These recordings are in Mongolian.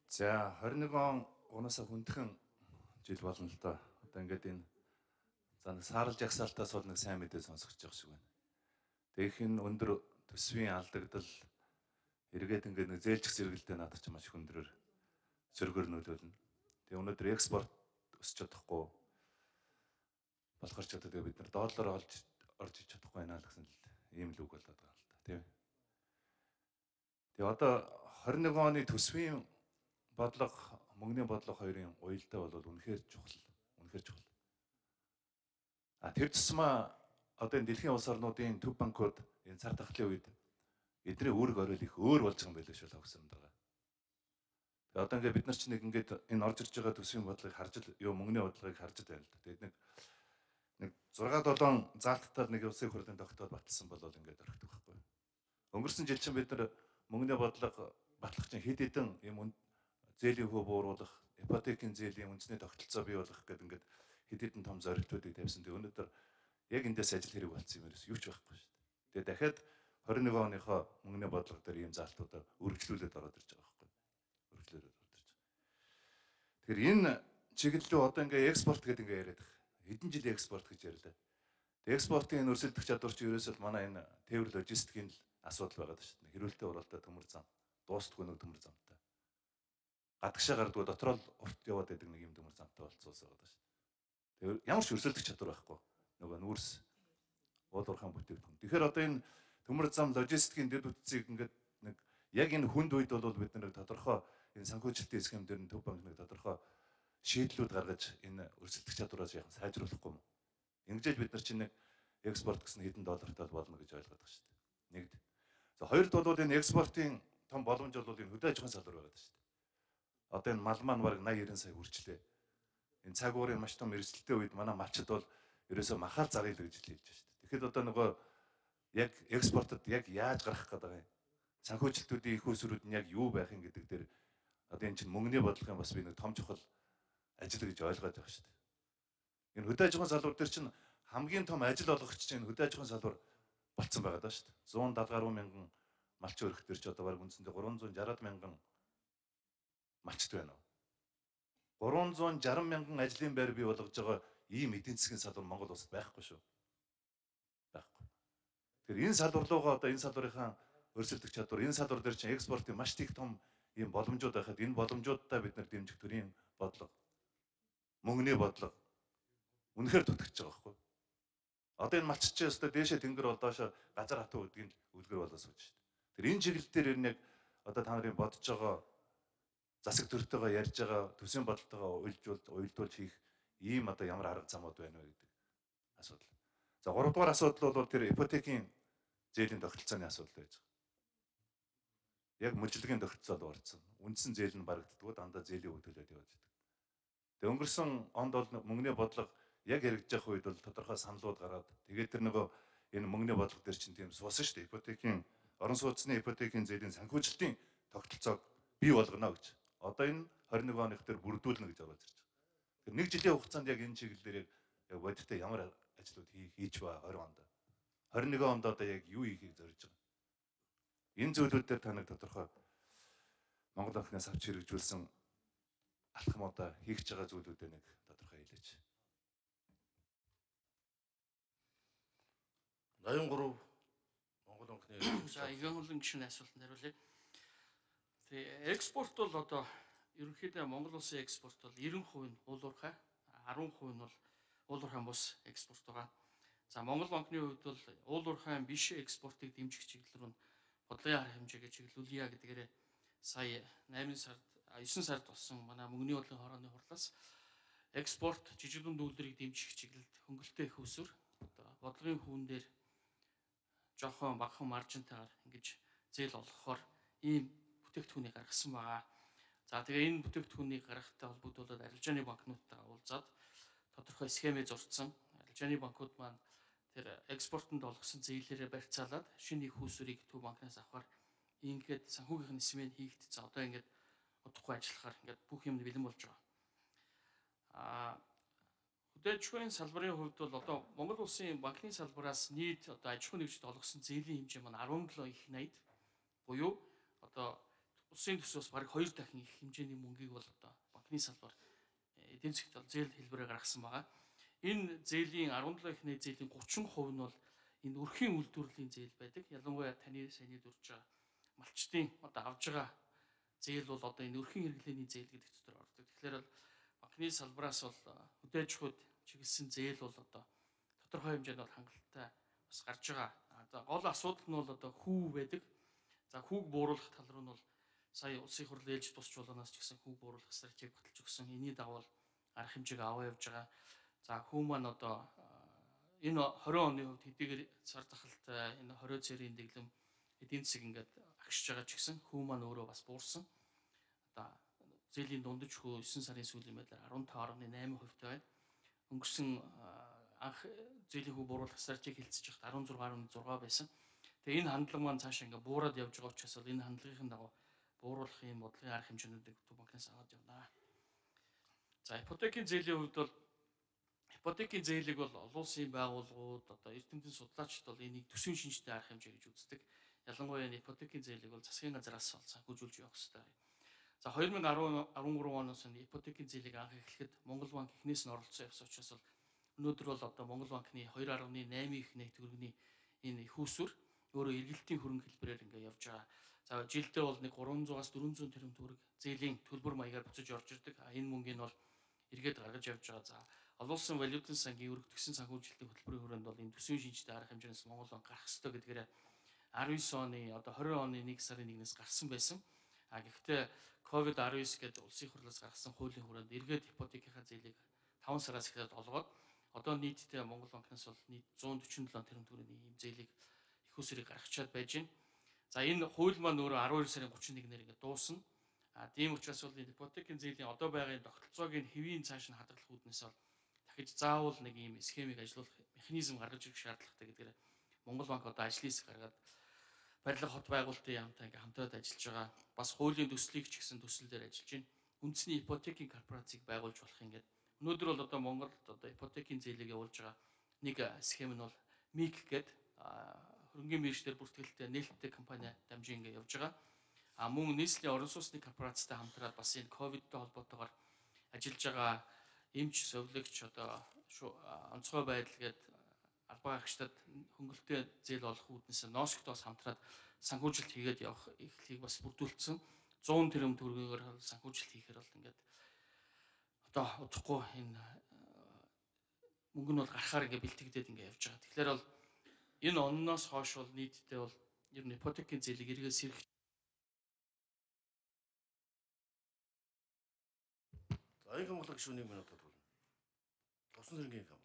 За 21 он унаасаа хүндхэн жил болно л доо. Одоо ингээд энэ за нэг саарл жагсаалтаас бол нэг сайн мэдээ сонсгож явах шиг байна. Тэгэх энэ өндөр төсвийн алдагдал эргээд ингээд нэг зээлчих зэрэгэлдээ надад ч маш их өндөрөөр зөргөр нөлөөлнө. Тэгээ өнөөдөр экспорт өсч чадахгүй болохоор ч одоо бид нар доллар орж иж чадахгүй байна л гэсэн л ийм л үг болоод байгаа л да. Тийм. Тэгээ одоо 21 оны төсвийн бодлого, мөнгөний бодлого хоёрын уялдаа бол үнэхээр чухал. Үнэхээр чухал. Тэр тусмаа одоо энэ дэлхийн улс орнуудын төв банкуд энэ цар тахлын үед эдний үүрэг оройл их өөр болж байгаа юм байлээ шүү хавсанд байгаа. Тэгээ одоо ингээд бид нар ч нэг ингээд энэ орж ирж байгаа төсвийн бодлогыг харж юу мөнгөний бодлогыг харж байна л да. Тэгээд нэг 6-7 заалттай нэг улсын хурлын тогтоол баталсан бол ингээд орхидог байхгүй. Өнгөрсөн жил чинь бид нар мөнгөний бодлого батлах чинь хэд хэдэн юм зээлийн хөө бууруулах, ипотекийн зээлийн үндэсний тогтолцоо бий болгох гэдэг ингээд хэд хэдэн том зорилтуудыг тавьсан. Тэгээ өнөөдөр яг эндээс ажил хэрэг болсон юм ерөөс юу ч байхгүй шүү дээ. Тэгээ дахиад 21 оныхоо мөнгөний бодлого дээр ийм заалтуудаа үргэлжлүүлээд ороод ирж байгаа байхгүй. Үргэлжлүүлээд ороод ирж байгаа. Тэгэхээр энэ чиглэлөө одоо ингээ экспорт гэдэг ингээ яриад байгаа. Хэдэн жил экспорт гэж ярьлаа. Тэгээ экспортын энэ өрсөлдөх чадвар чи ерөөсөө манай энэ тээвэр логистикийн л асуудал байгаа шүү дээ. Хэрүүлтэй уралдаа төмөр зам, дуустдаггүй нэг төмөр замтай. Гадагшаа гардгүй дотроо л урт яваад байдаг нэг юм төмөр замтай болцоос байгаа шүү дээ. Тэгээ ямар ч өрсөлдөх чадвар байхгүй. Нөгөө нүүрс уулуурхаан бүтээгдэхүүн. Тэгэхээр одоо энэ төмөр зам логистикийн дэд үтцийг ингээд нэг яг энэ хүнд үед бол бид нэг тодорхой энэ санхүүжилтийн схем дээр нь төв банк нэг тодорхой шийдлүүд гаргаж энэ өрсөлдөх чадвараас яхан сайжруулахгүй юм. Ингэж бид нар чинь нэг экспорт гэсэн хэдэн доллартай болно гэж ойлгоод байгаа шүү дээ. Нэгд. За хоёрд бол энэ экспортын том боломж бол энэ хөдөө аж ахуйн салбар байгаа шүү дээ. Одоо энэ мал маань бараг 80-90 сая хүрчлээ. Энэ цаг уурын маш том эрсдэлтэй үед манай малчид бол ерөөсөө махаар заръя л гэж хэлж байна шүү дээ. Тэгэхэд одоо нөгөө яг экспортод яг яаж гарах гэдэг юм. Санхүүжилтүүдийн их усрууд нь яг юу байх юм гэдэг дээр одоо энэ чинь мөнгөний бодлогын бас би нэг том чухал ажил гэж ойлгоод байгаа шүү дээ. Энэ хөдөө аж ахуйн салбар дээр чинь хамгийн том ажил олгогч чинь хөдөө аж ахуйн салбар болцсон байгаа даа шүү дээ. 170 гаруй мянган малчин өрх төр ч одоо баг үндсэндээ 360 мянган малчт байна уу? 360 мянган ажлын байр бий болгож байгаа ийм эдийн засгийн салбар Монгол улсад байхгүй шүү. Байхгүй. Тэгэхээр энэ салбар руугаа одоо энэ салбарынхаа өрсөлдөх чадвар, энэ салбар дээр чинь экспортын маш их том ийм боломжууд байхад энэ боломжуудаа бид нар дэмжих төрлийн бодлого, мөнгөний бодлого үнэхээр төтгөж байгаа байхгүй. Одоо энэ малчч өстой дээшээ тэнгэр болоошо газар хатуу гэдгийг үлгэр болоос үүж шүү дээ. Тэр энэ чиглэл дээр яг одоо та нарын бодож байгаа засаг төртөөгөө ярьж байгаа төсвийн бодолтойгоо уялдуулж хийх ийм одоо ямар арга замууд байна вэ гэдэг асуудал. За 3 дугаар асуудал бол тэр ипотекийн зээлийн тогтолцооны асуудал байж байгаа. Яг мөлжлөгийн тогтолцоод орцсон. Үндсэн зээл нь барагддаггүй дандаа зээлийн хөтөлөд яваад байдаг. Тэгээ өнгөрсөн онд бол мөнгөний бодлого яг хэрэгжиж явах үед бол тодорхой саналууд гараад тэгээд тэр нөгөө энэ мөнгөний бодлого дээр чинь тийм суусан шүү дээ. Ипотекийн орон сууцны ипотекийн зээлийн санхүүжилтийн тогтолцоог бий болгоно гэж. Одоо энэ 21 оных дээр бүрдүүлнэ гэж ороод ирж байгаа. Тэр нэг жилийн хугацаанд яг энэ чиглэлээр яг бодиттой ямар ажлууд хийж ба 20 онд. 21 онд одоо яг юу хийхийг зорж байгаа. Энэ зүйлүүд дээр та нэг тодорхой Монгол банкнаас авч хэрэгжүүлсэн алхмуудаа хийх гэж байгаа зүйлүүдээ нэг тодорхой хэлээч. 83 Монгол банкны за ивэн хөлн гишүүний асуултанд хариулъя. Тэгээ экспорт бол одоо ерөнхийдөө Монгол улсын экспорт бол 90% нь уулуурхай, 10% нь бол уулуурхайн бус экспорт байгаа. За Монгол банкны хувьд бол уулуурхайн биш экспортыг дэмжих чиглэл рүү бодлогын хар хэмжээгээ чиглүүлье гэдгээр сая 8 сард 9 сард болсон манай мөнгөний бодлогын хорооны хурлаас экспорт жижиг дунд үйлдвэрийг дэмжих чиглэлд хөнгөлөлтөө их усүр одоо бодлогын хүүн дээр жоохон багахан маржинтайгаар ингэж зээл олгохоор ийм бүтээгдэхүүнийг гаргасан байгаа. За тэгээ энэ бүтээгдэхүүнийг гаргахтай холбогдуулаад арилжааны банкнуудтай уулзаад тодорхой схемээ зурцсан. Арилжааны банкуд маань тэр экспортод олгосон зээлээрээ барьцаалаад шинэ их усүрийг төв банкнаас авахар ингээд санхүүгийнхээ нисмэн хийгдсэн. Одоо ингээд удахгүй ажиллахаар ингээд бүх юм бэлэн болж байгаа. Хөдөө аж ахуйн салбарын хувьд бол одоо Монгол улсын банкны салбараас нийт одоо аж ахуй нэгжид олгосон зээлийн хэмжээ маань 17 их 80 буюу одоо улсын төсвөөс бараг 2 дахин их хэмжээний мөнгийг бол одоо банкны салбар эдийн засгт бол зээл хэлбэрээр гаргасан байгаа. Энэ зээлийн 17 их нийт зээлийн 30% нь бол энэ өрхийн үйлдвэрлэлийн зээл байдаг. Ялангуяа таны саяны дурж байгаа малчдын одоо авж байгаа зээл бол одоо энэ өрхийн хэрэглээний зээл гэдэг дотор ордог. Тэгэхээр бол банкны салбараас бол хөдөө аж ахуйд чиглэсэн зээл бол одоо тодорхой хэмжээнд бол хангалттай бас гарч байгаа. За гол асуудал нь бол одоо хүү байдаг. За хүүг бууруулах тал руу нь бол сая улсын хурлын ээлж тусч чуулганаас ч гэсэн хүүг бууруулах стратеги баталж өгсөн. Энийний дагуу арга хэмжээг аваа явж байгаа. За хүү маань одоо энэ 20 оны хувьд хэдийгээр цар тахалтай энэ 20 цэрийн дэглэм эдийн засаг ингээд агшиж байгаа ч гэсэн хүү маань өөрөө бас буурсан. Одоо зээлийн дундаж хүү 9 сарын сүүлийн байдлаар 15.8% байна. Өнгөрсөн анх зээлийн хүү бууруулах стратеги хэлцэж байхад 16.6 байсан. Тэгээ энэ хандлага маань цаашаа ингээд буураад явж байгаа учраас бол энэ хандлагын дагуу бууруулах юм бодлогын арга хэмжээнүүдийг Төв банкнаас аваад явнаа. За ипотекийн зээлийн хувьд бол ипотекийн зээлийг бол олон улсын байгууллагууд одоо эрдэмтэн судлаачид бол энийг төсвийн шинжтэй арга хэмжээ гэж үздэг. Ялангуяа энэ ипотекийн зээлийг бол засгийн газраас бол санхүүжүүлж явах хэрэгтэй. За 2013 оноос нь ипотекийн зээлийг анх эхлэхэд Монгол банк эхнээс нь оролцсон явсан учраас бол өнөөдөр бол одоо Монгол банкны 2.8 их нийт төгрөгийн энэ их усүр өөрөө эргэлтийн хөрөнгө хэлбэрээр ингээд явж байгаа. За жилдээ бол нэг 300-аас 400 тэрбум төгрөг зээлийн төлбөр маягаар буцаж орж ирдэг. Энэ мөнгөний бол эргээд гаргаж явж байгаа. За олон улсын валютын сангийн өргөдөгсөн санхүүжилтийн хөтөлбөрийн хүрээнд бол энэ төсвийн шинжтэй арга хэмжээс Монгол банк гарах ёстой гэдгээр 19 оны одоо 20 оны 1 сарын 1-ээс гарсан байсан. Гэхдээ COVID-19 гэдэг улсын хурлаас гаргасан хуулийн хүрээнд эргээд ипотекийнхаа зээлийг 5 сараас эхлээд олгоод одоо нийтдээ Монгол банкнаас бол нийт 147 тэрбум төгрөгийн ийм зээлийг их усрыг гаргачаад байж байна. За энэ хууль маань өөрөө 12 сарын 31-нд ингээд дуусна. Тийм учраас бол энэ ипотекийн зээлийн одоо байгаа тогтолцоог нь хэвийн цааш нь хадгалах үүднээс бол дахиж заавал нэг ийм схемийг ажилуулах механизм гаргаж ирэх шаардлагатай гэдгээр Монгол банк одоо ажлын хэсэг гаргаад барилга хот байгуулалтын яамтай ингээм хамтраад ажиллаж байгаа. Бас хуулийн төслийг ч гэсэн төсөл дээр ажиллаж байна. Үндэсний ипотекийн корпорацийг байгуулж болох ингээд өнөөдөр бол одоо Монголд одоо ипотекийн зээлийг явуулж байгаа нэг схем нь бол МИК гэдэг хөрөнгөний мэргэжлэр бүртгэлтэй нээлттэй компани дамжин ингээд явж байгаа. Мөн нийслэлийн орон сууцны корпорацтай хамтраад бас энэ ковидтой холбоотойгоор ажиллаж байгаа эмч, совилогч одоо онцгой байдал гээд албан хаагчдад хөнгөлөлтөө зээл олох үүднээс НОСК-тоос хамтраад санхүүжилт хийгээд явах эхлэлийг бас бүрдүүлсэн. 100 тэрбум төгрөгөөр санхүүжилт хийхээр бол ингээд одоо удахгүй энэ мөнгө нь бол гарахаар ингээд бэлтгэгдээд ингээд явж байгаа. Тэгэхээр бол энэ онноос хойш бол нийтдээ бол ер нь ипотекийн зээлийг эргээд сэргэх. За энэ хамгаалах гишүүний минутад болно. Тосон зэргийн хамгаалах.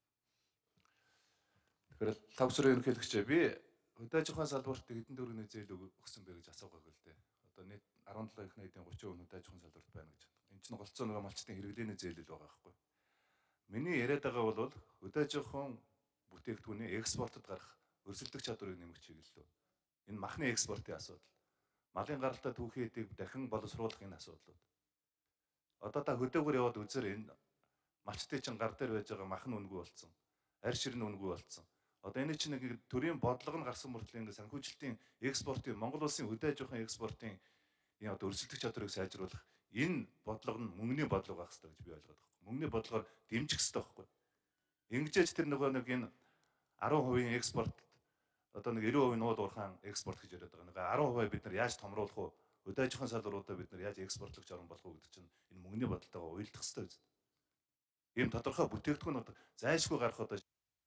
Тэгэхээр тавсрын ерөнхийлөгчөө би хөдөө аж ахуйн салбарт хэдэн төгрөгийн зээл өгсөн бэ гэж асуух байв л дээ. Одоо нийт 17 их нийтийн 30% хөдөө аж ахуйн салбарт байна гэж. Энд чинь голцоо нөгөө малчтын хэрэглээний зээл л байгаа байхгүй. Миний яриад байгаа бол хөдөө аж ахуйн бүтээгдэхүүний экспортод гарах өрсөлдөх чадварыг нэмэх чиглэлөө. Энэ махны экспортын асуудал. Малын гаралтай түүхий эдийг дахин боловсруулах энэ асуудлууд. Одоо та хөдөөгөр яваад үзэр энэ малчтын чинь гар дээр байж байгаа мах нь үнэгүй болсон. Арь шир нь үнэгүй болсон. Одоо энэ чинь нэг төрийн бодлого нь гарсан мөртлөө ингэ санхүүжилтийн экспортын Монгол улсын хөдөө аж ахуйн экспортын энэ одоо өрсөлдөх чадварыг сайжруулах энэ бодлого нь мөнгөний бодлого байх хэрэгтэй гэж би ойлгоод байна. Мөнгөний бодлогоор дэмжих хэрэгтэй байхгүй. Ингэжээч тэр нөгөө нэг энэ 10% экспорт одоо нэг 90% нууд уурхаан экспорт гэж яриад байгаа. Нэг 10% бид нар яаж томруулах вэ? Хөдөө аж ахуйн салбаруудаа бид нар яаж экспортлогч орн болох вэ гэдэг чинь энэ мөнгөний бодлогоо уялдах хэрэгтэй үст. Ийм тодорхой бүтээгдэхүүн зайлшгүй гарах одоо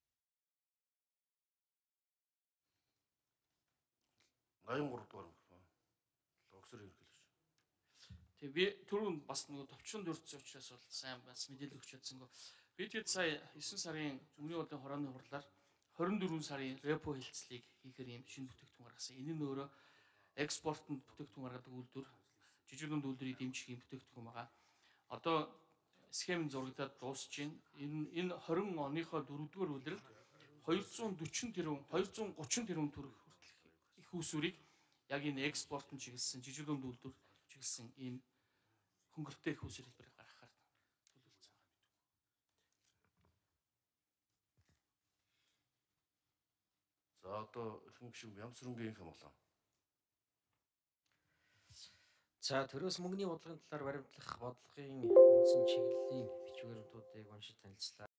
83 дугаар микрофон. Логсор ерхэлж. Тэгээ би түрүүн бас нөгөө товчхон дурдсан учраас бол сайн бас мэдээлэл өгч чадсангүй. Би тэгэд сая 9 сарын Өмнөний удаа хорооны хурлаар 24 сарын репо хэлцлийг хийхээр юм шинэ бүтээгдэхүүн гаргасан. Энэ нь өөрөө экспортод бүтээгдэхүүн гаргадаг үйлдвэр, жижиг дунд үйлдвэрийг дэмжих юм бүтээгдэхүүн байгаа. Одоо схем зурагдаад дуусж байна. Энэ 20 оныхоо 4-р улиралд 230 тэрбум төгрөг их усүрийг яг энэ экспортын чиглэсэн жижиг дунд үйлдвэр чиглэсэн ийм хөнгөлөлттэй их усүр хэлбэрээр гаргахаар төлөвлөсөн байгаа. За одоо эрхэм гишүүн Ямсрынгийн хамгаалаа. За төрөөс мөнгөний бодлогын талаар баримтлах бодлогын үндсэн чиглэлийн бичвэрүүдийг уншиж танилцлаа.